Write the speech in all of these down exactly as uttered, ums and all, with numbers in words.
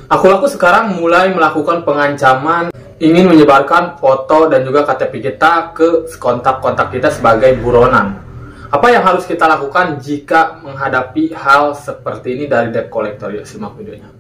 Aku-aku sekarang mulai melakukan pengancaman ingin menyebarkan foto dan juga K T P kita ke kontak-kontak kita sebagai buronan. Apa yang harus kita lakukan jika menghadapi hal seperti ini dari debt collector? Yuk simak videonya.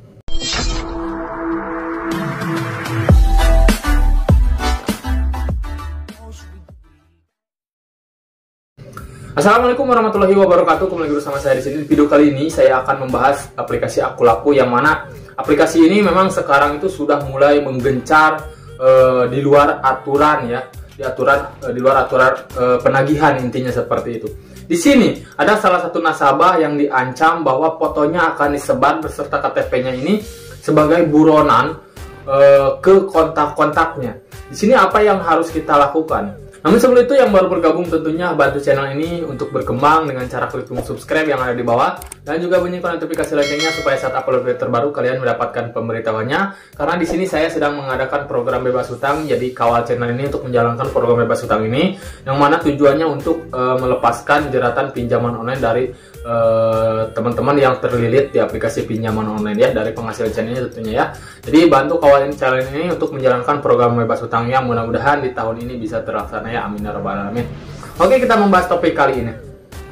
Assalamualaikum warahmatullahi wabarakatuh. Kembali lagi bersama saya di sini. Di video kali ini saya akan membahas aplikasi Akulaku, yang mana aplikasi ini memang sekarang itu sudah mulai menggencar uh, di luar aturan ya, di aturan uh, di luar aturan uh, penagihan, intinya seperti itu. Di sini ada salah satu nasabah yang diancam bahwa fotonya akan disebar beserta K T P-nya ini sebagai buronan uh, ke kontak-kontaknya. Di sini apa yang harus kita lakukan? Namun sebelum itu, yang baru bergabung tentunya bantu channel ini untuk berkembang dengan cara klik tombol subscribe yang ada di bawah dan juga bunyikan notifikasi loncengnya supaya saat upload video terbaru kalian mendapatkan pemberitahuannya. Karena di sini saya sedang mengadakan program bebas hutang, jadi kawal channel ini untuk menjalankan program bebas hutang ini, yang mana tujuannya untuk uh, melepaskan jeratan pinjaman online dari teman-teman uh, yang terlilit di aplikasi pinjaman online ya, dari penghasilan channel ini tentunya ya. Jadi bantu kawalin channel ini untuk menjalankan program bebas hutangnya, mudah-mudahan di tahun ini bisa terlaksana ya, amin ya rabbal alamin. Oke, kita membahas topik kali ini.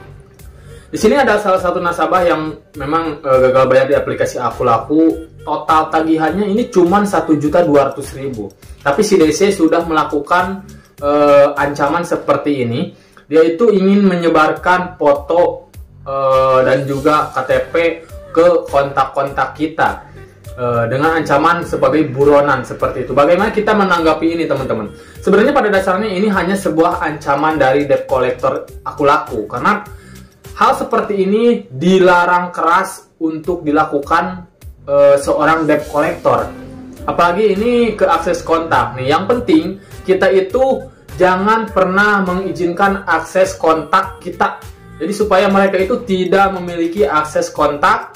Di sini ada salah satu nasabah yang memang e, gagal bayar di aplikasi Akulaku. Total tagihannya ini cuma satu juta dua ratus ribu. Tapi si D C sudah melakukan e, ancaman seperti ini. Dia itu ingin menyebarkan foto e, dan juga K T P ke kontak-kontak kita dengan ancaman sebagai buronan seperti itu. Bagaimana kita menanggapi ini, teman-teman? Sebenarnya pada dasarnya ini hanya sebuah ancaman dari debt collector Akulaku, karena hal seperti ini dilarang keras untuk dilakukan e, seorang debt collector. Apalagi ini ke akses kontak nih. Yang penting kita itu jangan pernah mengizinkan akses kontak kita. Jadi supaya mereka itu tidak memiliki akses kontak.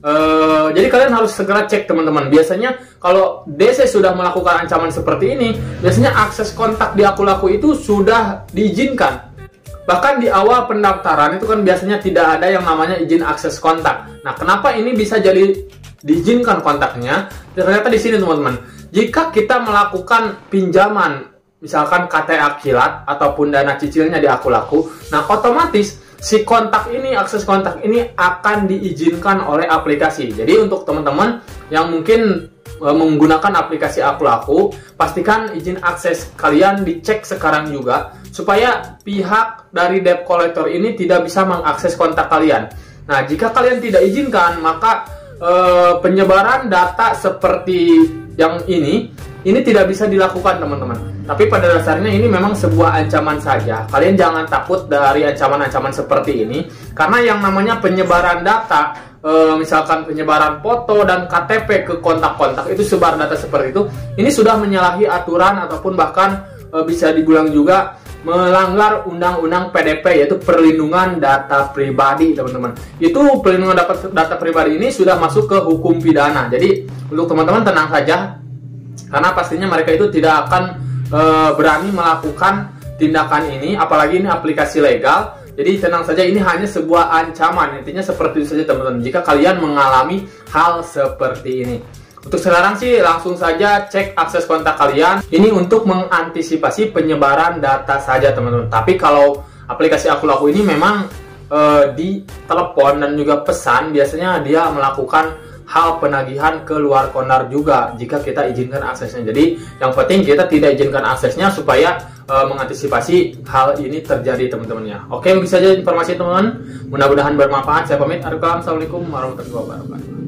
Uh, jadi kalian harus segera cek, teman-teman. Biasanya kalau D C sudah melakukan ancaman seperti ini, biasanya akses kontak di Akulaku itu sudah diizinkan. Bahkan di awal pendaftaran itu kan biasanya tidak ada yang namanya izin akses kontak. Nah, kenapa ini bisa jadi diizinkan kontaknya? Ternyata di sini, teman-teman. Jika kita melakukan pinjaman, misalkan K T A Kilat ataupun dana cicilnya di Akulaku, nah otomatis si kontak ini, akses kontak ini akan diizinkan oleh aplikasi. Jadi untuk teman-teman yang mungkin e, menggunakan aplikasi Akulaku, pastikan izin akses kalian dicek sekarang juga, supaya pihak dari debt collector ini tidak bisa mengakses kontak kalian. Nah, jika kalian tidak izinkan, maka e, penyebaran data seperti yang ini, ini tidak bisa dilakukan, teman-teman. Tapi pada dasarnya ini memang sebuah ancaman saja. Kalian jangan takut dari ancaman-ancaman seperti ini, karena yang namanya penyebaran data, e, misalkan penyebaran foto dan K T P ke kontak-kontak itu, sebar data seperti itu, ini sudah menyalahi aturan ataupun bahkan e, bisa dibilang juga melanggar undang-undang P D P, yaitu perlindungan data pribadi, teman-teman. Itu perlindungan data, data pribadi ini sudah masuk ke hukum pidana. Jadi untuk teman-teman tenang saja, karena pastinya mereka itu tidak akan e, berani melakukan tindakan ini, apalagi ini aplikasi legal. Jadi tenang saja, ini hanya sebuah ancaman. Intinya seperti itu saja, teman-teman, jika kalian mengalami hal seperti ini. Untuk sekarang sih langsung saja cek akses kontak kalian. Ini untuk mengantisipasi penyebaran data saja, teman-teman. Tapi kalau aplikasi Akulaku ini memang e, di telepon dan juga pesan, biasanya dia melakukan hal penagihan ke luar konar juga jika kita izinkan aksesnya. Jadi yang penting kita tidak izinkan aksesnya supaya e, mengantisipasi hal ini terjadi, teman-teman ya. Oke, mungkin saja informasi, teman-teman. Mudah-mudahan bermanfaat. Saya pamit. Assalamualaikum warahmatullahi wabarakatuh.